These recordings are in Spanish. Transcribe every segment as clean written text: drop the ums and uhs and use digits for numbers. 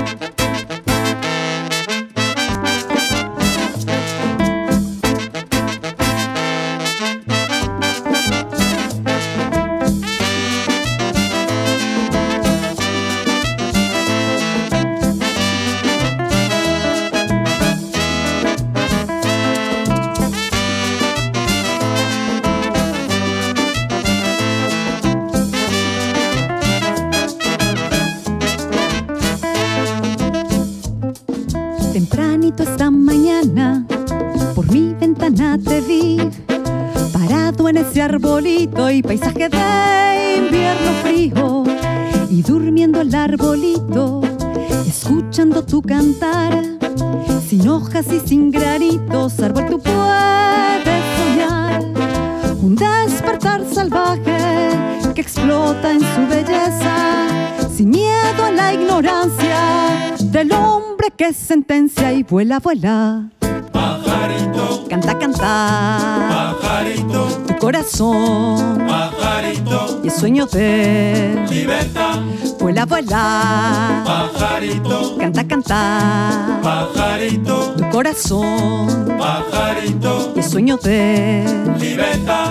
Tempranito esta mañana por mi ventana te vi, parado en ese arbolito y paisaje de invierno frío, y durmiendo el arbolito, escuchando tu cantar, sin hojas y sin granitos, árbol tú puedes soñar, un despertar salvaje que explota en su belleza, sin miedo a la ignorancia del hombre que sentencia y vuela, vuela. Pajarito, Canta, canta, pajarito, tu corazón pajarito, y el sueño de libertad. vuela, vuela. Pajarito, Canta, canta, pajarito, tu corazón pajarito, y el sueño de libertad.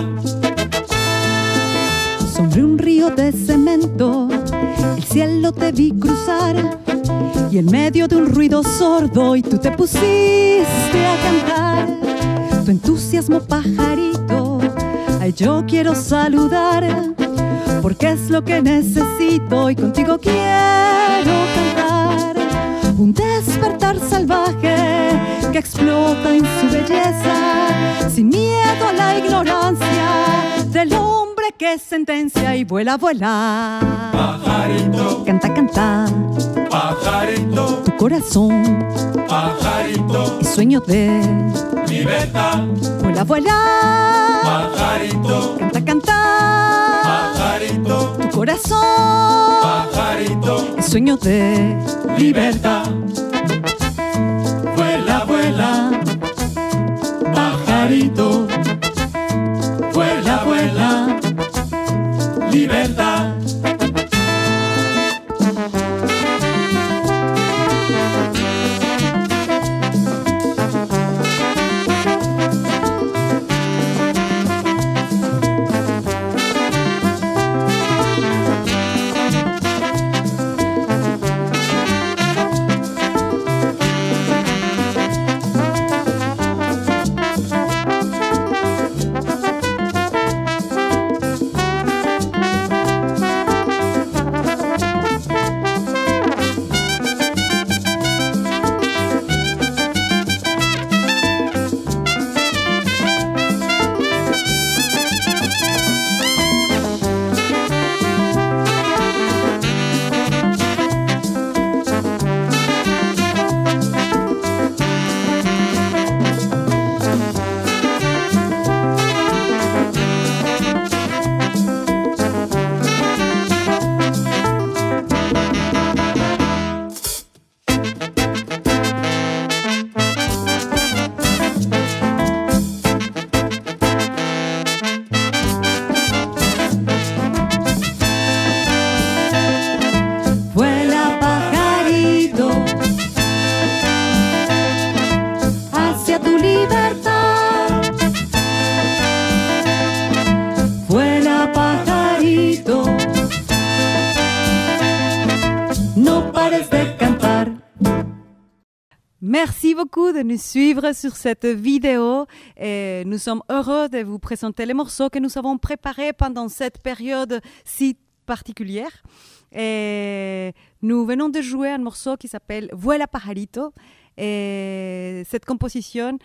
sobre un río de cemento, el cielo te vi cruzar, y en medio de un ruido sordo y tú te pusiste a cantar. Tu entusiasmo, pajarito, ay, yo quiero saludar, porque es lo que necesito y contigo quiero cantar. Un despertar salvaje que explota en su belleza, sin miedo a la ignorancia del hombre que sentencia y vuela, vuela. Pajarito, Canta, canta, pajarito, tu corazón pajarito, y sueño de libertad. vuela, vuela. Pajarito, Canta, canta, pajarito, tu corazón pajarito, y sueño de libertad. Vuela, vuela, pajarito, vuela, vuela, libertad. vuela, pajarito, hacia tu libertad. Vuela, pajarito, no pares de cantar. Merci beaucoup de nous suivre sur cette vidéo. Et nous sommes heureux de vous présenter les morceaux que nous avons préparés pendant cette période si particulière. Et nous venons de jouer un morceau qui s'appelle Vuela Pajarito. Et cette composition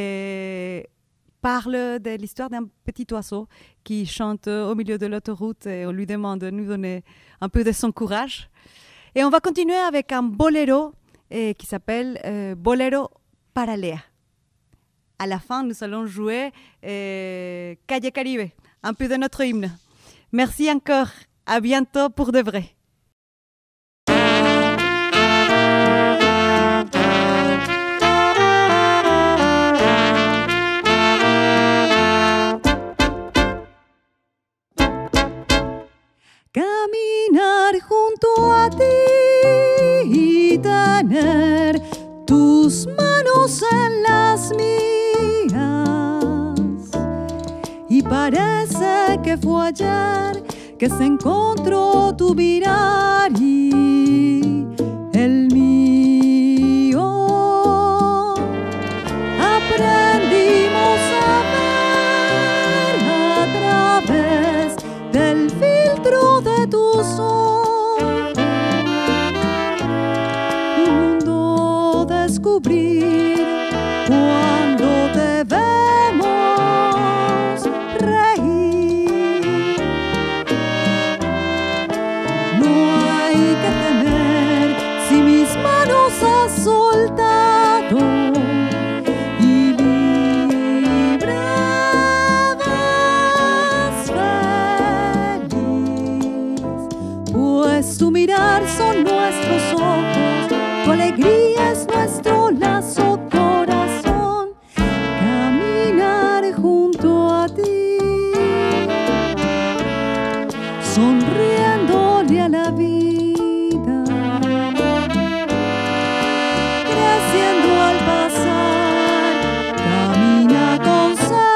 parle de l'histoire d'un petit oiseau qui chante au milieu de l'autoroute et on lui demande de nous donner un peu de son courage. Et on va continuer avec un boléro qui s'appelle Bolero para Lea. À la fin, nous allons jouer Calle Caribe, un peu de notre hymne. Merci encore. À bientôt pour de vrai. Caminar junto a ti y parece que fue ayer que se encontró tu mirar y el mío. Aprendimos a ver a través del filtro de tus ojos un mundo descubrir cuando te vemos reír. No hay que temer si mis manos has soltado y libre vas feliz, pues tu mirar son nuestros ojos, tu alegría es nuestro lazo, corazón, caminar junto a ti, sonriéndole a la vida, creciendo al pasar, camina con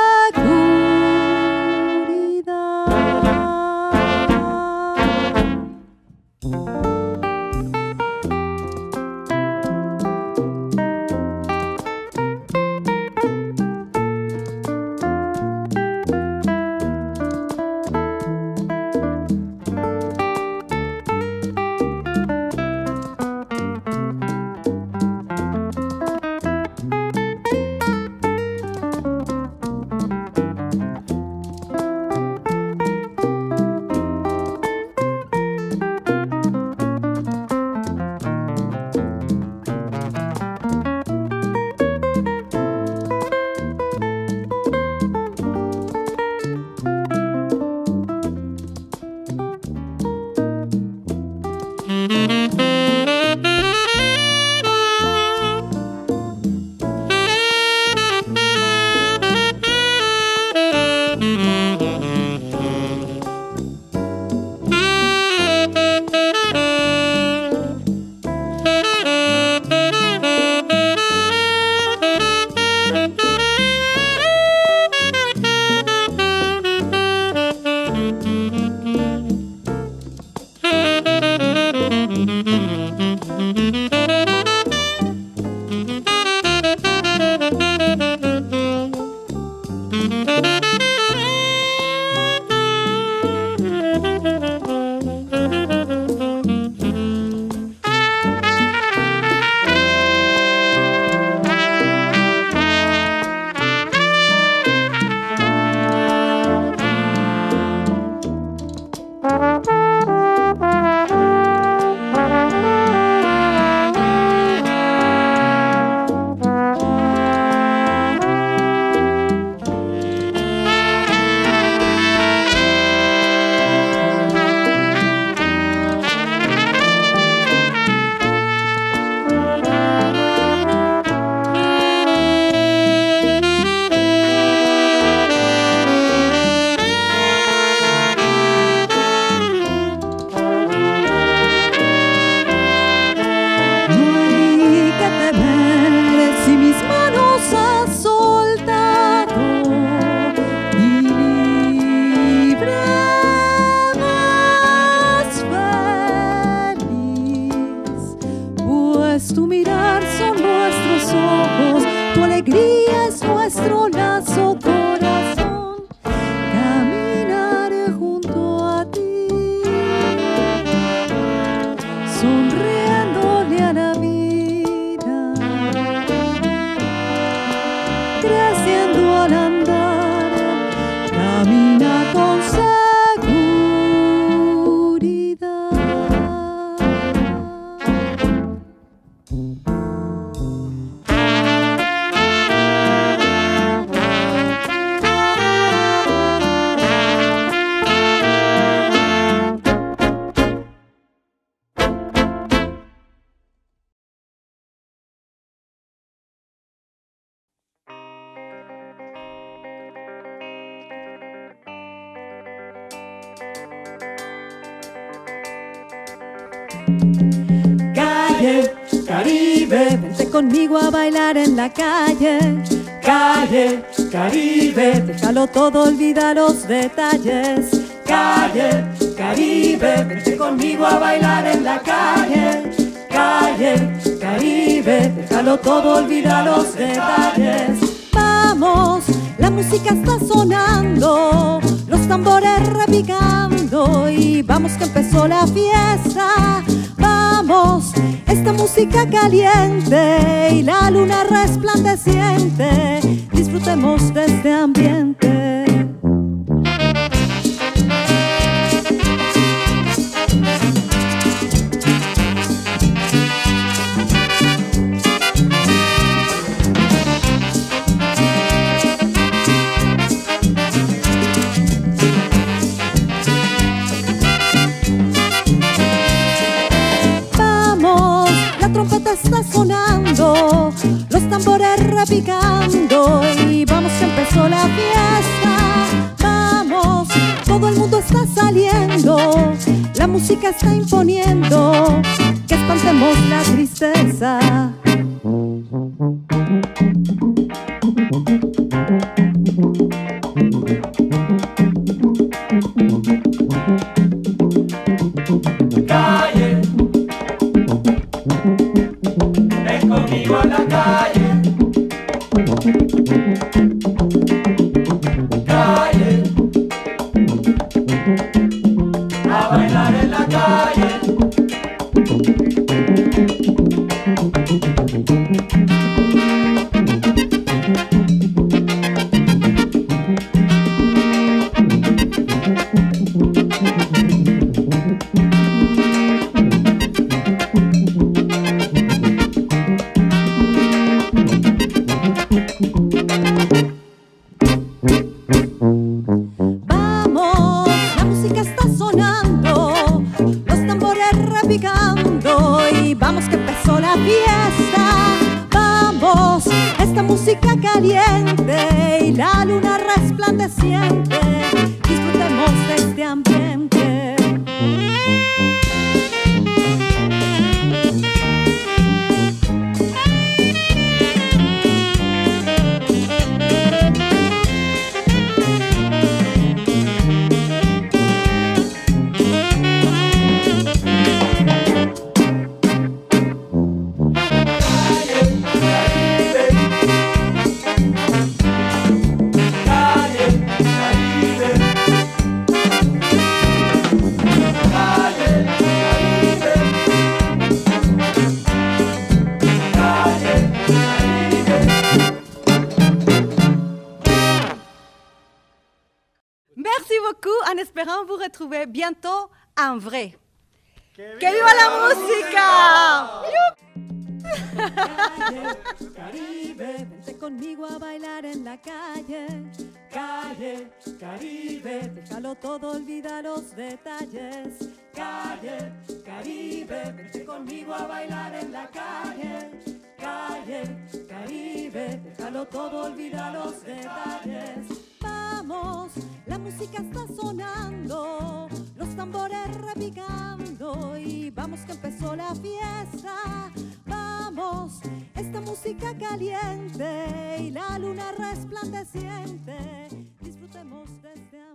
Calle, Caribe, vente conmigo a bailar en la calle. calle, Caribe, déjalo todo, olvida los detalles. calle, Caribe, vente conmigo a bailar en la calle. Calle, Caribe, déjalo todo, olvida los detalles. Vamos, la música está sonando, los tambores repicando y vamos que empezó la fiesta. Vamos, esta música caliente y la luna resplandeciente, disfrutemos de este ambiente. Está sonando, los tambores repicando y vamos que empezó la fiesta. Vamos, todo el mundo está saliendo, la música está imponiendo, que espantemos la tristeza. Calle, ven conmigo a la calle. Calle, a bailar en la calle. Vamos, la música está sonando, los tambores repicando y vamos que empezó la fiesta. Vamos, esta música caliente y la luna resplandeciente, disfrutemos de este ambiente. Merci beaucoup, en espérant vous retrouver bientôt en vrai. ¡Que viva la música! Caribe, vente conmigo a bailar en la calle. Calle, Caribe, Déjalo todo, olvida los detalles. calle, Caribe, vente conmigo a bailar en la calle. Calle, Caribe, Déjalo todo, olvida los detalles. Vamos, la música está sonando, los tambores repicando y vamos que empezó la fiesta. Vamos, esta música caliente y la luna resplandeciente, disfrutemos de este amor.